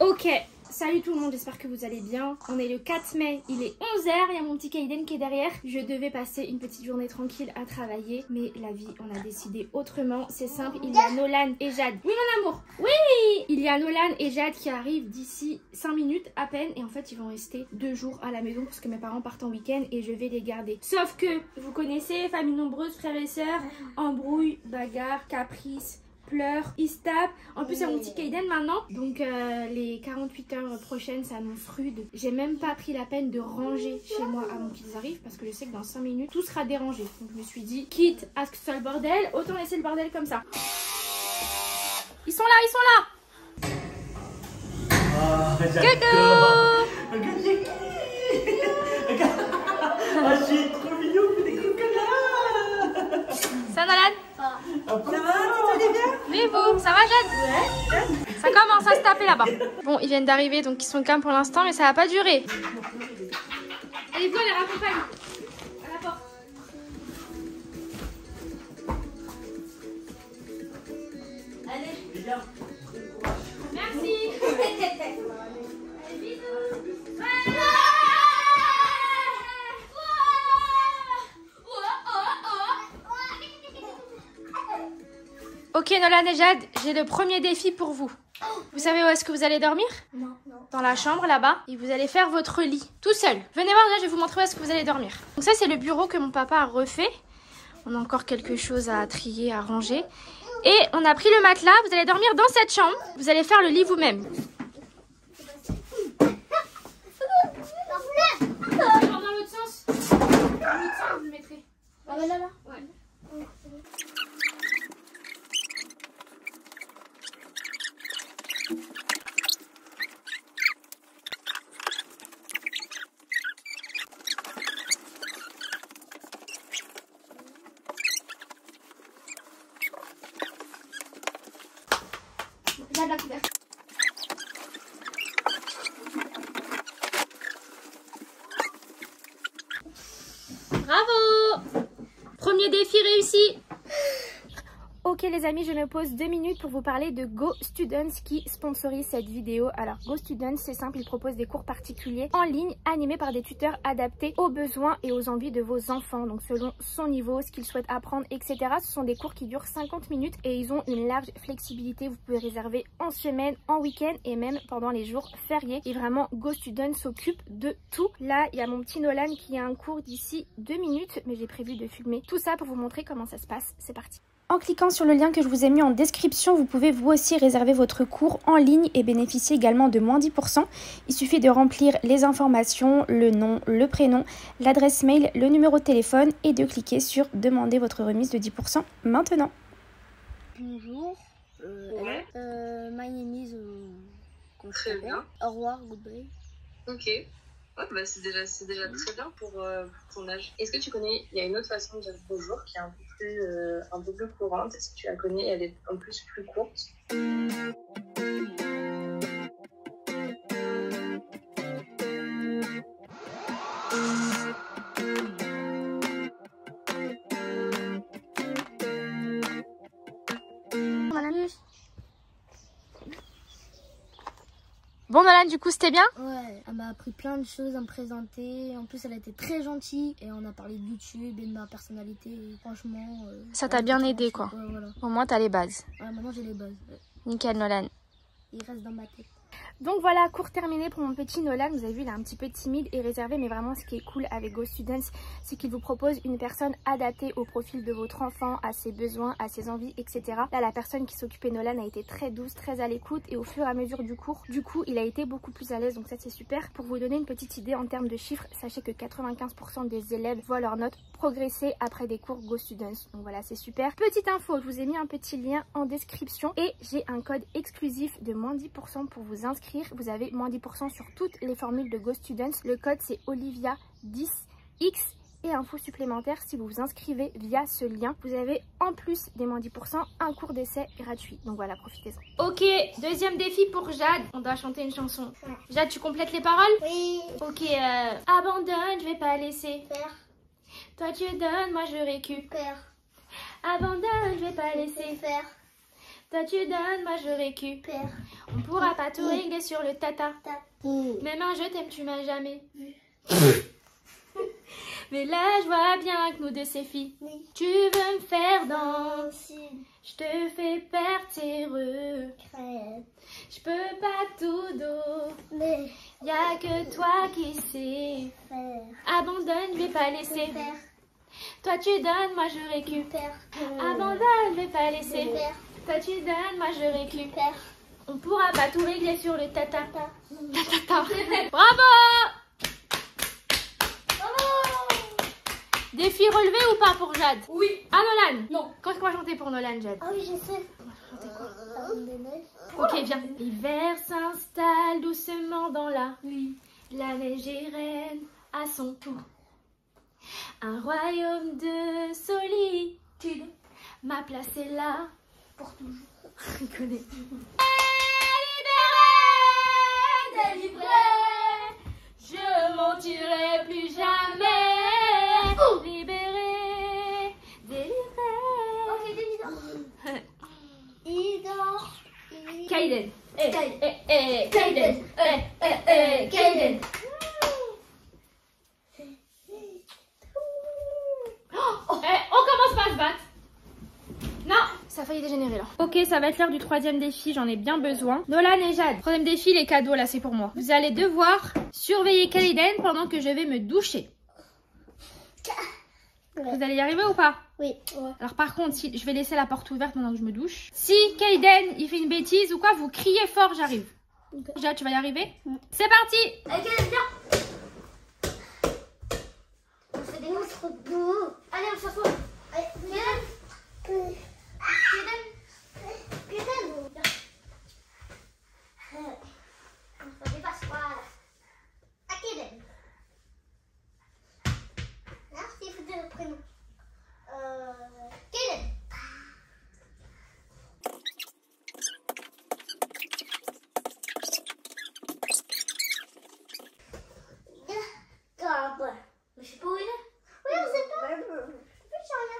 Ok, salut tout le monde, j'espère que vous allez bien. On est le 4 mai, il est 11 h, il y a mon petit Kaiden qui est derrière. Je devais passer une petite journée tranquille à travailler, mais la vie, on a décidé autrement. C'est simple, il y a Nolan et Jade. Oui mon amour, oui. Il y a Nolan et Jade qui arrivent d'ici 5 minutes à peine. Et en fait, ils vont rester 2 jours à la maison parce que mes parents partent en week-end et je vais les garder. Sauf que, vous connaissez, famille nombreuse, frères et sœurs, embrouille, bagarre, caprice, pleurs, ils se tapent. En plus, c'est mon petit Kaiden maintenant. Donc, les 48 heures prochaines s'annoncent rudes. J'ai même pas pris la peine de ranger chez moi avant qu'ils arrivent parce que je sais que dans 5 minutes, tout sera dérangé. Donc, je me suis dit, quitte à ce que ce soit le bordel, autant laisser le bordel comme ça. Ils sont là, ils sont là. Oh, Coucou. Regarde. Oh, j'ai trop mignon, vous des cocolas. Ça, Nolan? Ça va, tu allez bien? Oui, vous, ça va, Jade? Ouais. Ça commence à se taper là-bas. Bon, ils viennent d'arriver, donc ils sont calmes pour l'instant, mais ça va pas durer. Allez, vous, les raccompagne. À la porte. Allez, viens. Merci. Allez, bisous. Ouais. Ok Nolan et Jade, j'ai le premier défi pour vous. Vous savez où est-ce que vous allez dormir? Non. Dans la chambre là-bas. Et vous allez faire votre lit tout seul. Venez voir, là je vais vous montrer où est-ce que vous allez dormir. Donc ça c'est le bureau que mon papa a refait. On a encore quelque chose à trier, à ranger. Et on a pris le matelas, vous allez dormir dans cette chambre. Vous allez faire le lit vous-même. Dans l'autre sens. Dans l'autre sens vous le mettrez. Ah bah là. Ouais. Jade la couverture. Bravo! Premier défi réussi! Ok les amis, je me pose 2 minutes pour vous parler de Go Students qui sponsorise cette vidéo. Alors Go Students, c'est simple, ils proposent des cours particuliers en ligne animés par des tuteurs adaptés aux besoins et aux envies de vos enfants. Donc selon son niveau, ce qu'ils souhaitent apprendre, etc. Ce sont des cours qui durent 50 minutes et ils ont une large flexibilité. Vous pouvez réserver en semaine, en week-end et même pendant les jours fériés. Et vraiment Go Students s'occupe de tout. Là, il y a mon petit Nolan qui a un cours d'ici 2 minutes, mais j'ai prévu de filmer tout ça pour vous montrer comment ça se passe. C'est parti. En cliquant sur le lien que je vous ai mis en description, vous pouvez vous aussi réserver votre cours en ligne et bénéficier également de moins 10%. Il suffit de remplir les informations, le nom, le prénom, l'adresse mail, le numéro de téléphone et de cliquer sur demander votre remise de 10% maintenant. Bonjour. Ouais. My name is. Très bien. Au revoir, goodbye. Ok. Ouais, bah c'est déjà très bien pour ton âge. Est-ce que tu connais, il y a une autre façon de dire bonjour qui est un peu plus courante. Est-ce que tu la connais? Elle est en plus courte. Bon Nolan, du coup c'était bien? Ouais, elle m'a appris plein de choses à me présenter. En plus, elle a été très gentille et on a parlé de YouTube et de ma personnalité. Et franchement, Ça t'a bien aidé quoi. Ouais, voilà. Au moins t'as les bases. Ouais, maintenant j'ai les bases. Ouais. Nickel Nolan. Il reste dans ma tête. Donc voilà, cours terminé pour mon petit Nolan. Vous avez vu, il est un petit peu timide et réservé, mais vraiment ce qui est cool avec Go Students, c'est qu'il vous propose une personne adaptée au profil de votre enfant, à ses besoins, à ses envies, etc. Là, la personne qui s'occupait de Nolan a été très douce, très à l'écoute et au fur et à mesure du cours, il a été beaucoup plus à l'aise, donc ça c'est super. Pour vous donner une petite idée en termes de chiffres, sachez que 95% des élèves voient leurs notes progresser après des cours Go Students. Donc voilà, c'est super. Petite info, je vous ai mis un petit lien en description et j'ai un code exclusif de moins 10% pour vous inscrire. Vous avez moins 10% sur toutes les formules de Go Students. Le code c'est Olivia10X. Et info supplémentaire, si vous vous inscrivez via ce lien, vous avez en plus des moins 10% un cours d'essai gratuit. Donc voilà, profitez-en. Ok, deuxième défi pour Jade. On doit chanter une chanson. Jade, tu complètes les paroles? Oui. Ok, abandonne, je vais pas laisser. Faire. Toi tu donnes, moi je récupère. Faire. Abandonne, je vais pas laisser. Faire. Toi tu donnes, moi je récupère. On pourra pas tout régler sur le tata. Même un je t'aime, tu m'as jamais vu. Mais là je vois bien que nous deux c'est filles. Tu veux me faire danser, je te fais perdre tes regrets. Je peux pas tout donner, y'a que toi qui sais faire. Abandonne, je vais pas laisser. Toi tu donnes, moi je récupère. Abandonne, je vais pas laisser. Toi tu donnes, moi je récupère. On pourra pas tout régler sur le tata. Bravo! Défi relevé ou pas pour Jade? Oui. Ah Nolan? Non. Qu'est-ce qu'on va chanter pour Nolan, Jade? Ah oui, je sais. On va chanter quoi? Ok, viens. L'hiver s'installe doucement dans la nuit. La neige est reine à son tour. Un royaume de solitude. Ma place est là pour toujours. Délivré, je mentirai plus jamais. Libéré, délivré. Ok, il dort. Kaiden. Kaiden. Kaiden. On commence pas à se battre. Non, ça a failli dégénérer là. Ok, ça va être l'heure du troisième défi, j'en ai bien besoin. Nolan et Jade, troisième défi, les cadeaux là, c'est pour moi. Vous allez devoir surveiller Kaiden pendant que je vais me doucher. Vous allez y arriver ou pas? Oui. Alors par contre, si je vais laisser la porte ouverte pendant que je me douche. Si Kaiden il fait une bêtise ou quoi, vous criez fort, j'arrive. Okay. Jade, tu vas y arriver? C'est parti. Ok, viens. On fait des monstres beaux. Allez, on s'assoit. Allez, Kaiden. On se dépasse, voilà. Kaiden. Merci, il faut dire le prénom. Kaiden. Mais je sais pas où il est. Oui, on sait pas. Je sais rien.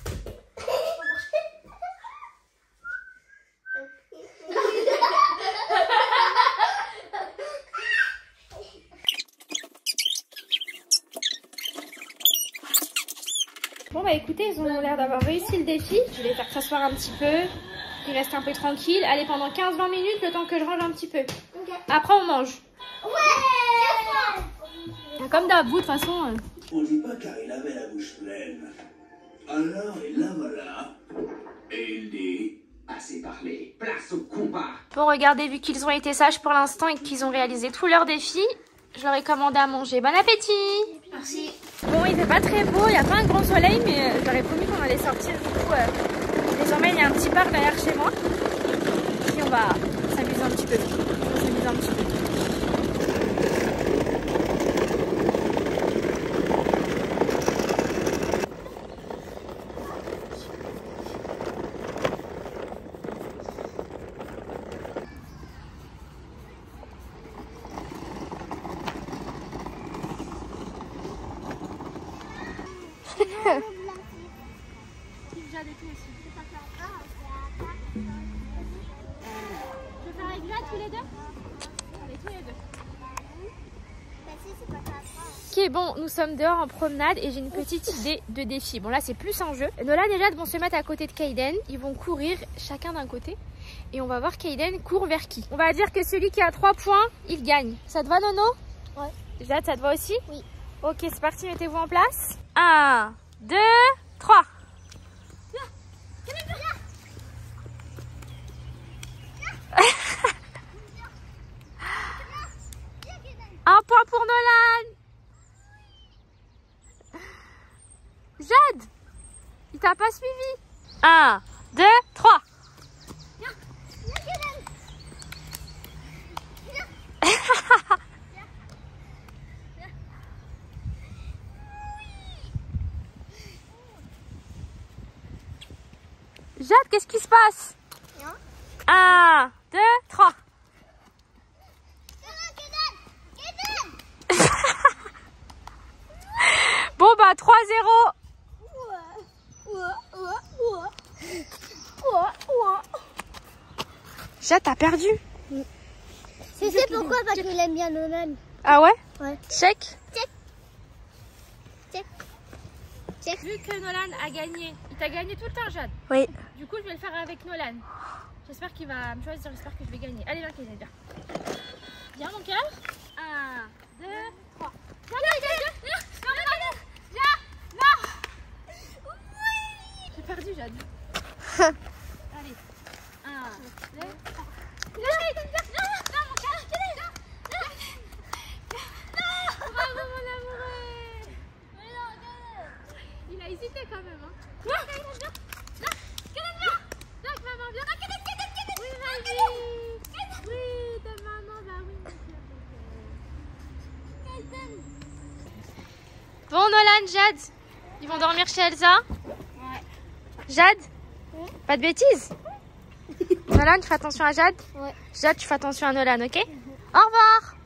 Bon bah écoutez, ils ont l'air d'avoir réussi le défi. Je vais les faire s'asseoir un petit peu. Ils restent un peu tranquilles. Allez, pendant 15-20 minutes, le temps que je range un petit peu. Okay. Après on mange. Ouais. Comme d'hab, vous de toute façon. On dit pas car il avait la bouche pleine. Alors il la voilà. Et il dit, assez parlé, place au combat. Bon, regardez, vu qu'ils ont été sages pour l'instant et qu'ils ont réalisé tous leurs défis, je leur ai commandé à manger. Bon appétit. Merci. Bon, il fait pas très beau, il n'y a pas un grand soleil, mais je leur ai promis qu'on allait sortir. Du coup, je les emmène, il y a un petit parc derrière chez moi. Et on va s'amuser un petit peu. Je vais faire avec Jade tous les deux? Allez, tous les deux. Ok, bon, nous sommes dehors en promenade et j'ai une petite idée de défi. Bon, là, c'est plus un jeu. Nolan et Jade vont se mettre à côté de Kaiden. Ils vont courir chacun d'un côté. Et on va voir Kaiden court vers qui. On va dire que celui qui a 3 points, il gagne. Ça te va, Nono? Ouais. Jade, ça te va aussi? Oui. Ok, c'est parti, mettez-vous en place. 1, 2, 3. Un point pour Nolan. Jade, il t'a pas suivi. 1, 2, 3. Jade, qu'est-ce qui se passe? 1, 2, 3. Bon bah 3-0. Jade, t'as perdu. Tu sais pourquoi? Parce qu'il aime bien Nolan. Ah ouais? Ouais. Check. Check. Vu que Nolan a gagné, il t'a gagné tout le temps, Jade. Oui. Du coup, je vais le faire avec Nolan. J'espère qu'il va me choisir, j'espère que je vais gagner. Allez, viens, viens. Viens, mon cœur. 1, 2, 3. J'ai perdu, Jade. Allez. 1, 2, 3. Bravo, mon amoureux. Il a hésité quand même. Hein. Bon, Nolan, Jade, ils vont dormir chez Elsa? Ouais. Jade? Ouais. Pas de bêtises? Nolan, tu fais attention à Jade? Ouais. Jade, tu fais attention à Nolan, ok? Au revoir!